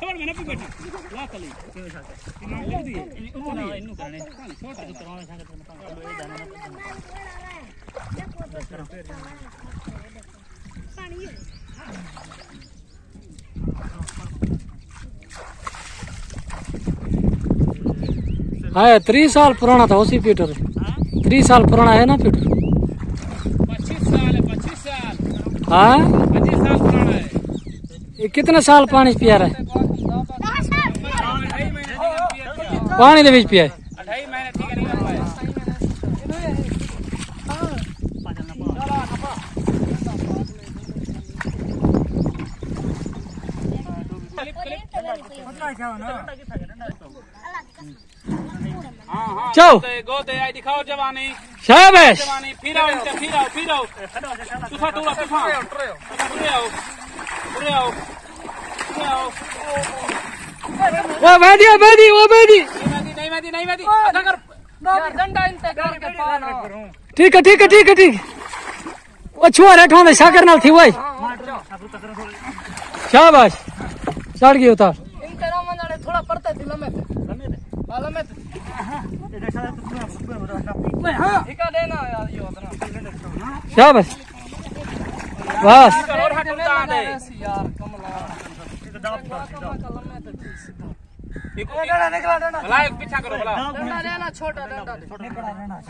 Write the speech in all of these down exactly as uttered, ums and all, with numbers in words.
छोड़ मैंने भी बैठा ला कली लिख दिए इन्नु ना इन्नु करने छोड़ तो करवाने संग चलो ये जाना पानी है हाँ तीस साल पुराना था उसी पीटर तीस साल पुराना है ना पीटर पच्चीस साल है पच्चीस साल हाँ पच्चीस साल पुराना है ये कितने साल पानी पिया रहा है पानी दे बीच पिया है अढ़ाई महीने ठीक है नहीं कर पाया चलो गोते आई दिखाओ जवानी शाबाश जवानी फिर आओ इनसे फिर आओ फिर आओ तुफा टूरा तुफा पूरे आओ पूरे आओ पूरे आओ वो बैठी वो बैठी वो बैठी नहीं मैदी नहीं मैदी अच्छा कर डंडा इनसे करके पाना ठीक है ठीक है ठीक है ठीक है वो छुआ रे ठोंदे सागर नाल थी वही शाबाश चढ़ गई उतार इनके नाम मंदाड़े थोड़ा पड़ता थी लम्बे लम्बे लम्बे हां ठिका देना यार ये उतना शाबाश बस और हटता दे यार कमला एक डंडा निकला डंडा भला एक पीछा करो भला डंडा लेना छोटा डंडा निकला डंडा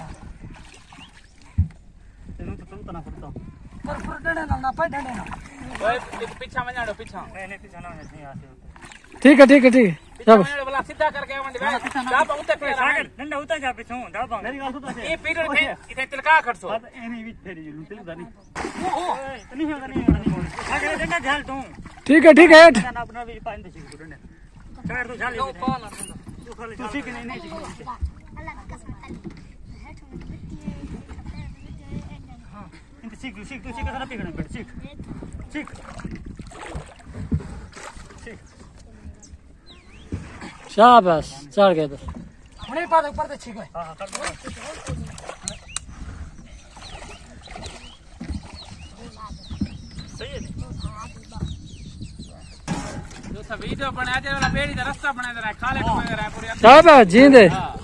तेनु तो तुम तना करता पर पर डंडा ना ना पे डंडा ना ओए एक पीछा मंजाड़ो पीछा नहीं नहीं पीछा ना नहीं आसे ठीक है ठीक है ठीक है शाबाश भला सीधा करके मंडी दाब उते पे सागर डंडा उता जा पीछे दाब मेरी बात सुन ये पीरियड थे इथे तिलका खड़सो एनी बीच फेरी जलू तिल दानी ओ नहीं होगा नहीं होगा नहीं होगा सागर डंडा झाल तू ठीक है ठीक है ना अपना भी पानी दे सीख डंडा सागर तो झाल तू खाली तू सीख नहीं नहीं सीख हां इन सीख सीख तू सीख कैसे पकड़ना पड़ सीख सीख सीख शाबाश चढ़ गए बस हमने पार ऊपर से ठीक है हां हां कर दो सही है जो वीडियो बना दे वाला पेड़ी का रास्ता बना दे रहा है खाले बना दे रहा है पूरी शाबाश जींदे हां